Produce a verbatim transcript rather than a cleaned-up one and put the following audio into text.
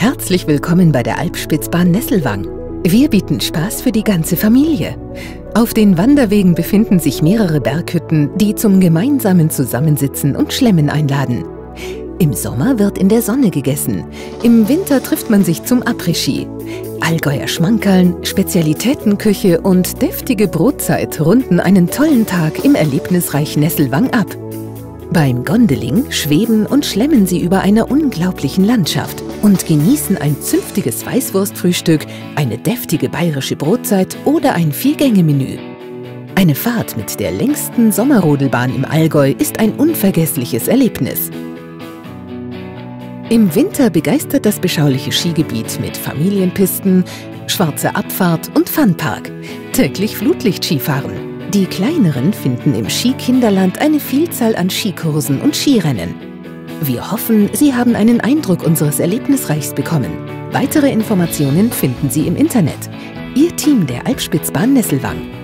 Herzlich willkommen bei der Alpspitzbahn Nesselwang. Wir bieten Spaß für die ganze Familie. Auf den Wanderwegen befinden sich mehrere Berghütten, die zum gemeinsamen Zusammensitzen und Schlemmen einladen. Im Sommer wird in der Sonne gegessen. Im Winter trifft man sich zum Après-Ski. Allgäuer Schmankerln, Spezialitätenküche und deftige Brotzeit runden einen tollen Tag im Erlebnisreich Nesselwang ab. Beim Gondeling schweben und schlemmen Sie über einer unglaublichen Landschaft und genießen ein zünftiges Weißwurstfrühstück, eine deftige bayerische Brotzeit oder ein Vier-Gänge-Menü. Eine Fahrt mit der längsten Sommerrodelbahn im Allgäu ist ein unvergessliches Erlebnis. Im Winter begeistert das beschauliche Skigebiet mit Familienpisten, schwarzer Abfahrt und Funpark. Täglich Flutlicht-Skifahren. Die Kleineren finden im Skikinderland eine Vielzahl an Skikursen und Skirennen. Wir hoffen, Sie haben einen Eindruck unseres Erlebnisreichs bekommen. Weitere Informationen finden Sie im Internet. Ihr Team der Alpspitzbahn Nesselwang.